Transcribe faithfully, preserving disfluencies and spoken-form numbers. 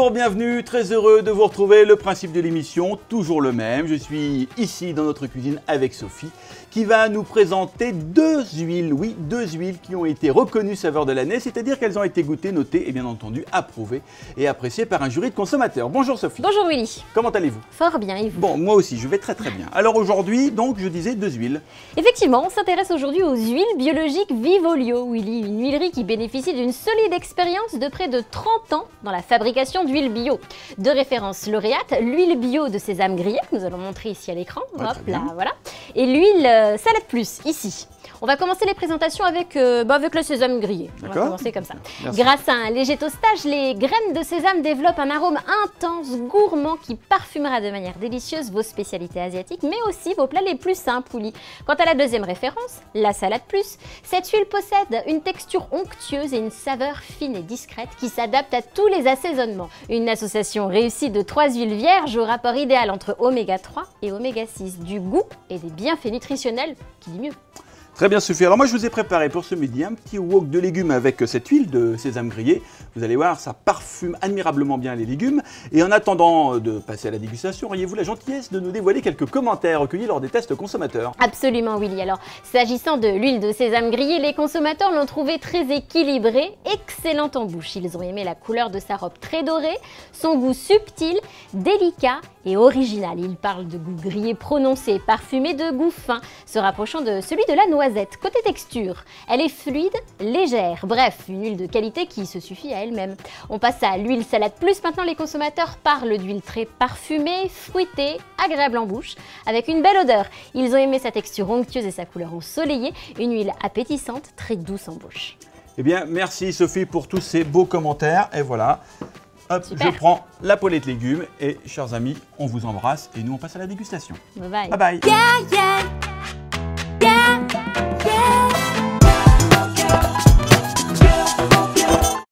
Bonjour, bienvenue, très heureux de vous retrouver. Le principe de l'émission, toujours le même. Je suis ici dans notre cuisine avec Sophie qui va nous présenter deux huiles, oui, deux huiles qui ont été reconnues saveurs de l'année, c'est-à-dire qu'elles ont été goûtées, notées et bien entendu approuvées et appréciées par un jury de consommateurs. Bonjour Sophie. Bonjour Willy. Comment allez-vous? Fort bien, et vous? Bon, moi aussi, je vais très très bien. Alors aujourd'hui, donc, je disais deux huiles. Effectivement, on s'intéresse aujourd'hui aux huiles biologiques Vivolio, Willy, une huilerie qui bénéficie d'une solide expérience de près de trente ans dans la fabrication d'huile bio. De référence lauréate, l'huile bio de sésame grillé, que nous allons montrer ici à l'écran, Ouais, hop très là, bien. voilà, et l'huile euh, salade plus, ici. On va commencer les présentations avec, euh, bah avec le sésame grillé. On va D'accord. commencer comme ça. Merci. Grâce à un léger toastage, les graines de sésame développent un arôme intense, gourmand, qui parfumera de manière délicieuse vos spécialités asiatiques, mais aussi vos plats les plus simples, Willy. Quant à la deuxième référence, la salade plus, cette huile possède une texture onctueuse et une saveur fine et discrète qui s'adapte à tous les assaisonnements. Une association réussie de trois huiles vierges au rapport idéal entre oméga trois et oméga six, du goût et des bienfaits nutritionnels, qui dit mieux. Très bien Sophie, alors moi je vous ai préparé pour ce midi un petit wok de légumes avec cette huile de sésame grillé. Vous allez voir, ça parfume admirablement bien les légumes. Et en attendant de passer à la dégustation, auriez-vous la gentillesse de nous dévoiler quelques commentaires recueillis lors des tests consommateurs? Absolument Willy. Alors, s'agissant de l'huile de sésame grillée, les consommateurs l'ont trouvée très équilibrée, excellente en bouche. Ils ont aimé la couleur de sa robe très dorée, son goût subtil, délicat et original. Ils parlent de goût grillé prononcé, parfumé de goût fin, se rapprochant de celui de la noisette. Côté texture, elle est fluide, légère, bref, une huile de qualité qui se suffit à elle-même. On passe à l'huile salade plus. Maintenant, les consommateurs parlent d'huile très parfumée, fruitée, agréable en bouche, avec une belle odeur. Ils ont aimé sa texture onctueuse et sa couleur ensoleillée, une huile appétissante, très douce en bouche. Eh bien, merci Sophie pour tous ces beaux commentaires. Et voilà, hop, Super. je prends la poêlée de légumes. Et chers amis, on vous embrasse et nous on passe à la dégustation. Bye bye. Bye bye. Yeah, yeah.